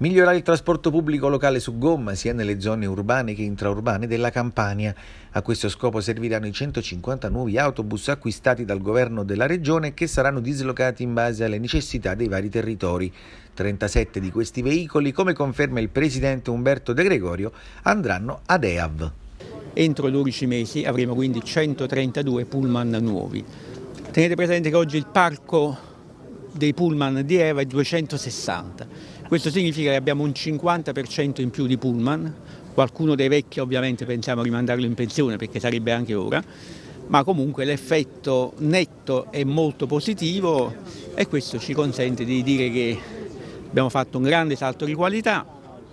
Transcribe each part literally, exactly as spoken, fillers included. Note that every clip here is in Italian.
Migliorare il trasporto pubblico locale su gomma sia nelle zone urbane che intraurbane della Campania. A questo scopo serviranno i centocinquanta nuovi autobus acquistati dal governo della regione che saranno dislocati in base alle necessità dei vari territori. trentasette di questi veicoli, come conferma il presidente Umberto De Gregorio, andranno ad E A V. Entro dodici mesi avremo quindi centotrentadue pullman nuovi. Tenete presente che oggi il parco dei pullman di E V A è duecentosessanta. Questo significa che abbiamo un cinquanta per cento in più di pullman. Qualcuno dei vecchi ovviamente pensiamo a rimandarlo in pensione perché sarebbe anche ora, ma comunque l'effetto netto è molto positivo e questo ci consente di dire che abbiamo fatto un grande salto di qualità.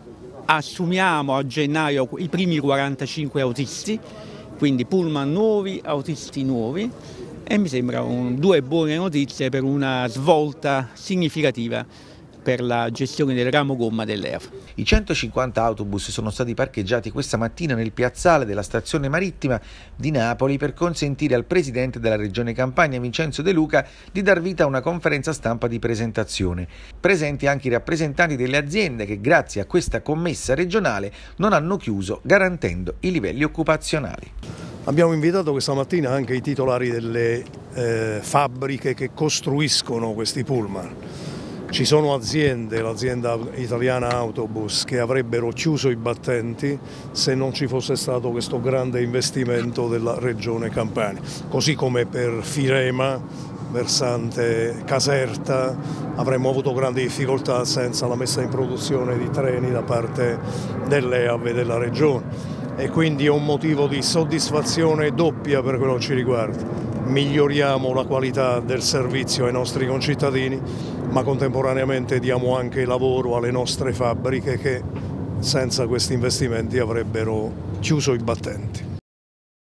Assumiamo a gennaio i primi quarantacinque autisti, quindi pullman nuovi, autisti nuovi, e mi sembrano due buone notizie per una svolta significativa per la gestione del ramo gomma dell'E A V. I centocinquanta autobus sono stati parcheggiati questa mattina nel piazzale della stazione marittima di Napoli per consentire al presidente della regione Campania, Vincenzo De Luca, di dar vita a una conferenza stampa di presentazione. Presenti anche i rappresentanti delle aziende che grazie a questa commessa regionale non hanno chiuso, garantendo i livelli occupazionali. Abbiamo invitato questa mattina anche i titolari delle eh, fabbriche che costruiscono questi pullman. Ci sono aziende, l'azienda italiana Autobus, che avrebbero chiuso i battenti se non ci fosse stato questo grande investimento della regione Campania. Così come per Firema, versante Caserta, avremmo avuto grandi difficoltà senza la messa in produzione di treni da parte dell'E A V e della regione. E quindi è un motivo di soddisfazione doppia per quello che ci riguarda. Miglioriamo la qualità del servizio ai nostri concittadini, ma contemporaneamente diamo anche lavoro alle nostre fabbriche che senza questi investimenti avrebbero chiuso i battenti.